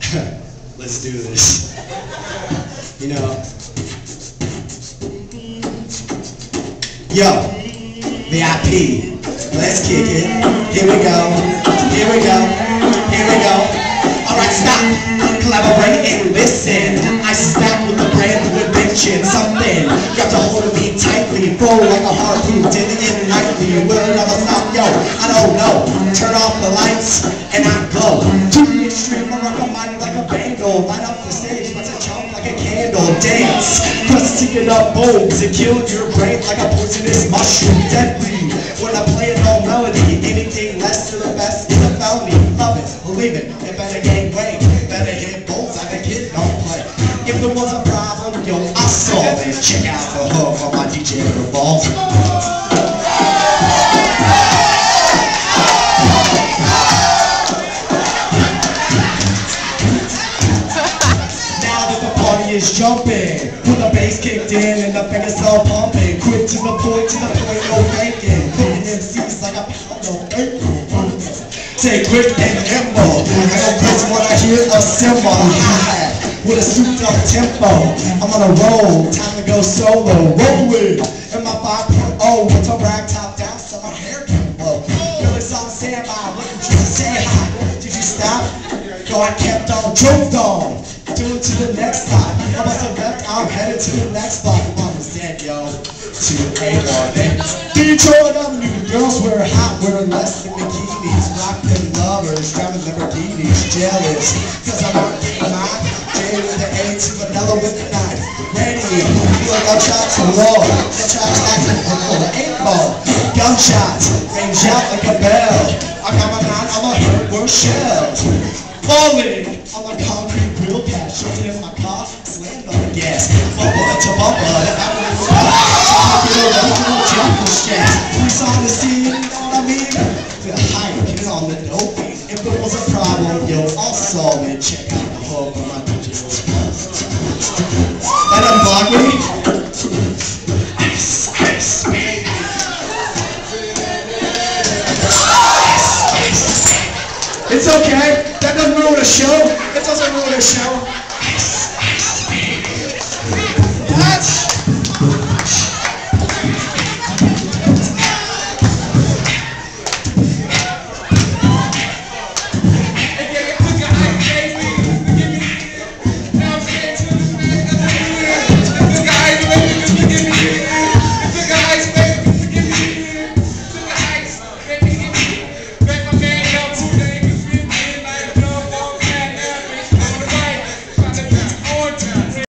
Let's do this. You know. Yo, VIP. Let's kick it. Here we go. Here we go. Here we go. Alright, stop. Collaborate and listen. I snap with a brand new invention. Something got to hold me tightly. Flow like a harpoon. Did it nightly. Will it never stop? Yo, I don't know. Turn off the lights and I go to the extreme. I rock my mind like a bangle. Light up the stage, let's jump like a candle. Dance, press to get up bones and kill your brain like a poisonous mushroom. Deadly when I play an old melody. Anything less than the best is a felony. Love it, believe it, it better gain weight. Better hit bolts like a kid don't play. If there was a problem, yo, I solve it. Check out the hook on my DJ revolver. Is jumping when the bass kicked in and the fingers all pumping. Quick to the point, no faking. Cooking MCs like a pound of bacon. Say quick and nimble. I don't press what I hear a cymbal. Hi-hat with a souped up tempo. I'm on a roll, time to go solo. Rolling in my 5.0 with a rag top down so my hair can blow. Billy's on standby, looking just to say hi. Did you stop? Yo, I kept on, drove on. To the next spot. I must have left, I'm headed to the next spot. Mom is dead, yo. To A1. Detroit Avenue, girls wear hot, wear less than bikinis. Rock them lovers, driving Lamborghinis. Jealous, cause I'm not getting mine. J with the A to vanilla with the 9. Ready, feel like shots below. The tracks acting full of 8-ball. Gunshots, range out like a bell. I got my 9, I'm a hurt worse shells. Falling on the concrete wheel pad, shaking in my car, slammed on the gas. Bumper to bumper, the avenue was packed. Original jungle shack. We saw the scene, you know what I mean? The hype is on the dope. If there was a problem, yo, I'll solve it. Check out the hook on my digital. That unblock me? Ice, ice, baby. It's okay. That doesn't ruin a show. It doesn't ruin a show.